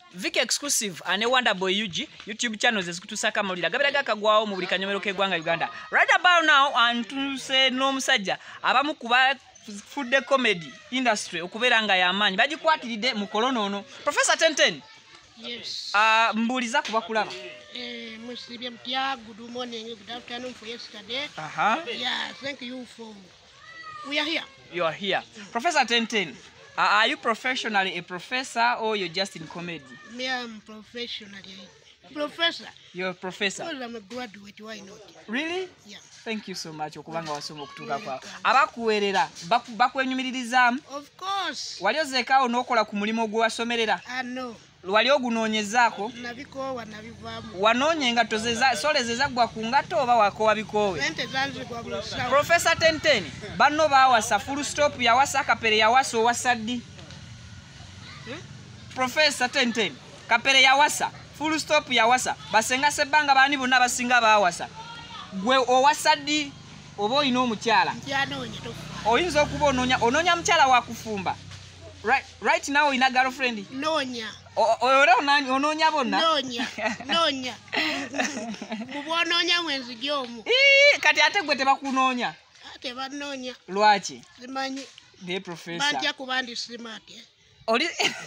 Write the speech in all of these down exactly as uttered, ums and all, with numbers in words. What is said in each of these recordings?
Vic Exclusive ane Wonderboy U G YouTube channels ezikutusaka mawulira gabiraga kagwawo mu buli kanyomero k'eggwanga Uganda. Right about now antuse n'omusajja abamu kuba food comedy industry okubeera nga y'amaanyi bagikwatiridde mu corona ono. Professor Tenten. Yes. Uh, mbuliza kuba kulaba. Eh, Musibye mutya, good morning, good afternoon for yesterday. Aha. Yeah, thank you for we are here. You are here. Mm. Professor Tenten, uh, are you professionally a professor or you're just in comedy? Me, I'm professionally professor. You're a professor. Well, I'm a graduate, why not? Really? Yeah. Thank you so much okubanga wasoma okutuuka kwa. Abakuwerera bakwenyumirizaamu? Of course. Wali ozekaawo n'okola ku mulimu gwe wasomerera? I know. Wali ogunoonyezaako? Nabikoowa nabivaamu. Wanoonya engatto sole zaggwa ku ngatto oba wakoowa bikoowe? Ente zanzigwa mu nsawo. Professor Tenten, banno baawasa full stop yawasa Kapere yawasa owasa ddi? Hmm? Professor Tenten, Kapere yawasa full stop yawasa basenga sebbanga baani bonna basinga baawasa. Gwe owasa ddi oba olina omukyala? Njanoonya tofa. Oyinza okuba onoonya onoonya mukyala wa kufumba. Right, right now olina girlfriend? Noonya. Ora onoonya bonna? Noonya. Noonya. Muba onoonya mwenzigi omu. Kati ate gwe tebakunoonya? Ate banoonya. Lwaki? Simanyi. Naye professor. Bantya kuba ndi smart. Oli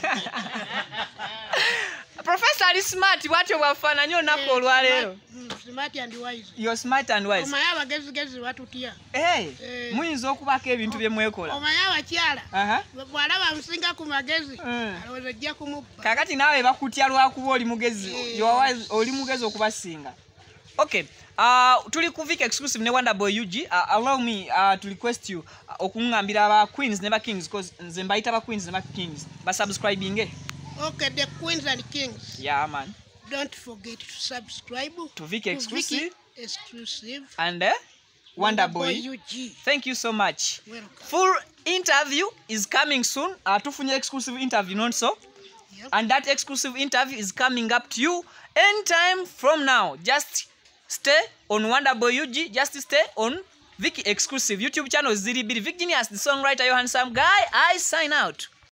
Professor ali smart bwatyo bwafaananya olunaku olwaleero. Smart and wise. You're smart and wise. Omanyi abagezigezi batutya. Hey, muyinza okubaako ebintu bye mwekola. Omanyi abakyala. Aha. Bw'alaba amusinga ku magezi. Alowooza ajja kumubba. Kakati naawe bakutya lwakuba oli mugezi. Oli mugezi okubasinga. Okay. Uh, tuli ku Vic Exclusive ne Wonderboy U G. Uh, allow me uh, to request you uh, okungambira aba queens ne ba kings because nze mbayita ba queens ne ba kings. Ba subscribing. Okay, the queens and kings. Yeah, man. Don't forget to subscribe to Vic Exclusive, to Vic Exclusive and uh, Wonderboy U G. Thank you so much. Welcome. Full interview is coming soon. Uh, tufunye exclusive interview non so. Yep. And that exclusive interview is coming up to you anytime from now. Just stay on Wonderboy U G. Just stay on Vic Exclusive YouTube channel. Ziri Biri Vic Genius, the songwriter, your handsome guy. I sign out.